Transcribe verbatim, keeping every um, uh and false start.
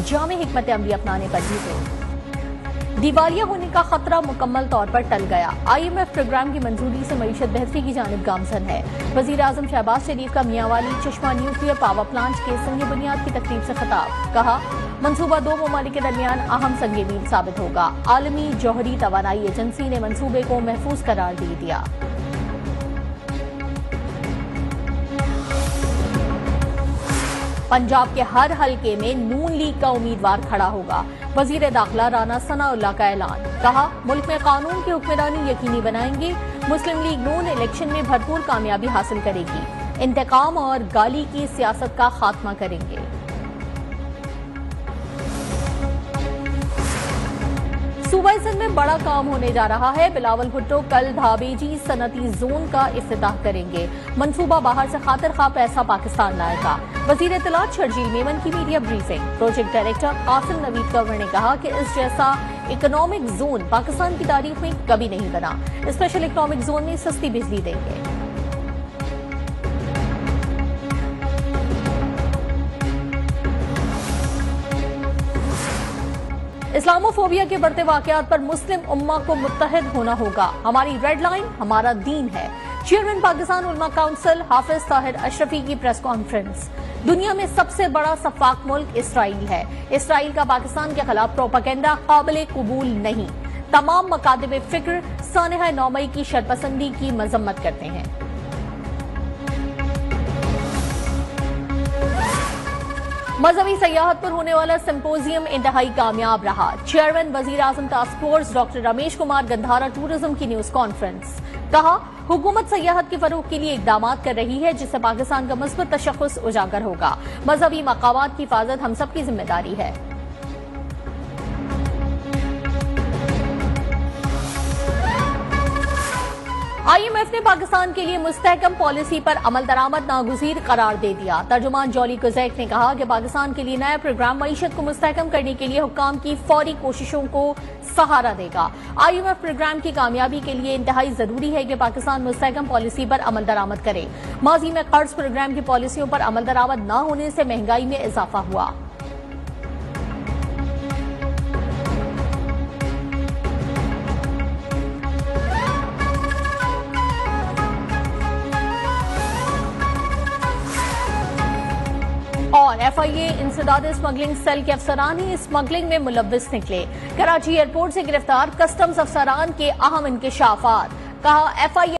जामे हिकमत अमली अपनाने पर भी जोर। दिवालिया होने का खतरा मुकम्मल तौर पर टल गया। आई एम एफ प्रोग्राम की मंजूरी से मईशत बेहतरी की जानिब गामजन है। वजीर आजम शहबाज शरीफ का मियांवाली चश्मा न्यूक्लियर पावर प्लांट के संग बुनियाद की तकरीब से खिताब। कहा, मंसूबा दो ममालिक के दरमियान अहम संग मील साबित होगा। आलमी जौहरी तवानाई एजेंसी ने मंसूबे को महफूज करार दे दिया। पंजाब के हर हलके में नून लीग का उम्मीदवार खड़ा होगा। वजीर दाखिला राना सनाउल्लाह का ऐलान। कहा, मुल्क में कानून की हुक्मरानी यकीनी बनाएंगे। मुस्लिम लीग नून इलेक्शन में भरपूर कामयाबी हासिल करेगी। इंतकाम और गाली की सियासत का खात्मा करेंगे। सूबाई सिंध में बड़ा काम होने जा रहा है। बिलावल भुट्टो कल धाबेजी सनती जोन का इफ्तिताह करेंगे। मंसूबा बाहर से खातिर खा पैसा पाकिस्तान लाएगा। वजीर इत्तलात शर्जील मेमन की media briefing. Project director Qasim Naveed Kanwar ने कहा कि इस जैसा इकोनॉमिक जोन पाकिस्तान की तारीख में कभी नहीं बना। स्पेशल इकोनॉमिक जोन में सस्ती बिजली देंगे। इस्लामोफोबिया के बढ़ते वाकयात पर मुस्लिम उम्मा को मुत्तहिद होना होगा। हमारी रेड लाइन हमारा दीन है। चेयरमैन पाकिस्तान उलमा काउंसिल हाफिज ताहिर अशरफी की प्रेस कॉन्फ्रेंस। दुनिया में सबसे बड़ा सफाक मुल्क इसराइल है। इसराइल का पाकिस्तान के खिलाफ प्रोपेगेंडा काबिल कबूल नहीं। तमाम मकातिब फिक्र सानहा नौ मई की शरपसंदी की मजम्मत करते हैं। मजहबी सयाहत पर होने वाला सिंपोजियम इंतहाई कामयाब रहा। चेयरमैन वजीर आजम task force doctor Ramesh Kumar Gandhara tourism की न्यूज कॉन्फ्रेंस। कहा, हुकूमत सयाहत के फरोग के लिए इकदामात कर रही है, जिससे पाकिस्तान का मस्बत तशख्खुस उजागर होगा। मजहबी मकामात की हिफाजत हम सब की जिम्मेदारी है। आई एम एफ ने पाकिस्तान के लिए मुस्तहकम पॉलिसी पर अमल दरामद नागुज़ीर करार दे दिया। तर्जुमान जॉली कुज़ैक ने कहा कि पाकिस्तान के लिए नया प्रोग्राम मईशत को मुस्तहकम करने के लिए हुक्काम की फौरी कोशिशों को सहारा देगा। आई एम एफ प्रोग्राम की कामयाबी के लिए इंतहाई जरूरी है कि पाकिस्तान मुस्तहकम पॉलिसी पर अमल दरामद करे। माजी में कर्ज प्रोग्राम की पॉलिसियों पर अमल दरामद न होने से महंगाई में इजाफा हुआ। और एफ आई ए इंसदाद स्मगलिंग सेल के अफसरान ही स्मगलिंग में मुलव्विस निकले। कराची एयरपोर्ट से गिरफ्तार कस्टम्स अफसरान के अहम इंकशाफात। कहा, एफ आई ए